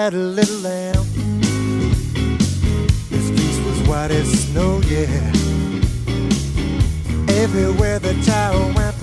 had a little lamb. His fleece was white as snow, yeah. Everywhere the child went,